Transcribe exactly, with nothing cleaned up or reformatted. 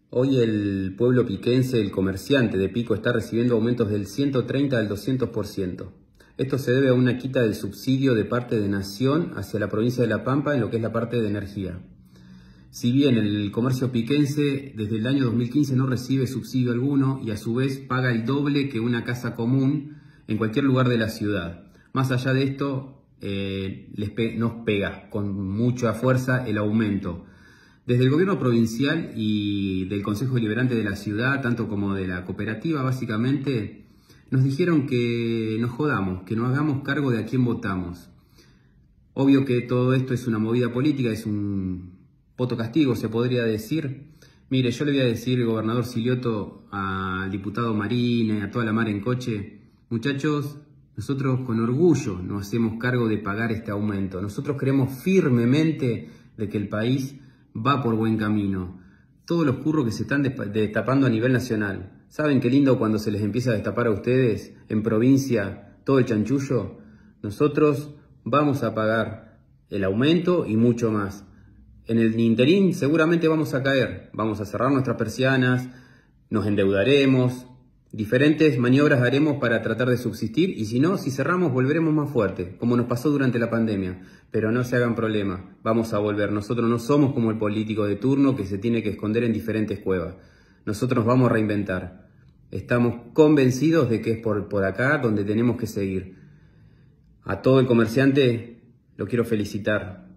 Hoy el pueblo piquense, el comerciante de Pico, está recibiendo aumentos del ciento treinta al doscientos por ciento. Esto se debe a una quita del subsidio de parte de Nación hacia la provincia de La Pampa en lo que es la parte de energía. Si bien el comercio piquense desde el año dos mil quince no recibe subsidio alguno y a su vez paga el doble que una casa común en cualquier lugar de la ciudad. Más allá de esto, eh, les pe- nos pega con mucha fuerza el aumento. Desde el gobierno provincial y del Consejo Deliberante de la ciudad, tanto como de la cooperativa, básicamente, nos dijeron que nos jodamos, que nos hagamos cargo de a quién votamos. Obvio que todo esto es una movida política, es un voto castigo, se podría decir. Mire, yo le voy a decir, gobernador Silioto, al diputado Marín, a toda la mar en coche, muchachos, nosotros con orgullo nos hacemos cargo de pagar este aumento. Nosotros creemos firmemente de que el país va por buen camino. Todos los curros que se están destapando a nivel nacional. ¿Saben qué lindo cuando se les empieza a destapar a ustedes en provincia todo el chanchullo? Nosotros vamos a pagar el aumento y mucho más. En el interín seguramente vamos a caer. Vamos a cerrar nuestras persianas, nos endeudaremos, diferentes maniobras haremos para tratar de subsistir y si no, si cerramos volveremos más fuerte, como nos pasó durante la pandemia. Pero no se hagan problema, vamos a volver. Nosotros no somos como el político de turno que se tiene que esconder en diferentes cuevas. Nosotros nos vamos a reinventar. Estamos convencidos de que es por, por acá donde tenemos que seguir. A todo el comerciante lo quiero felicitar.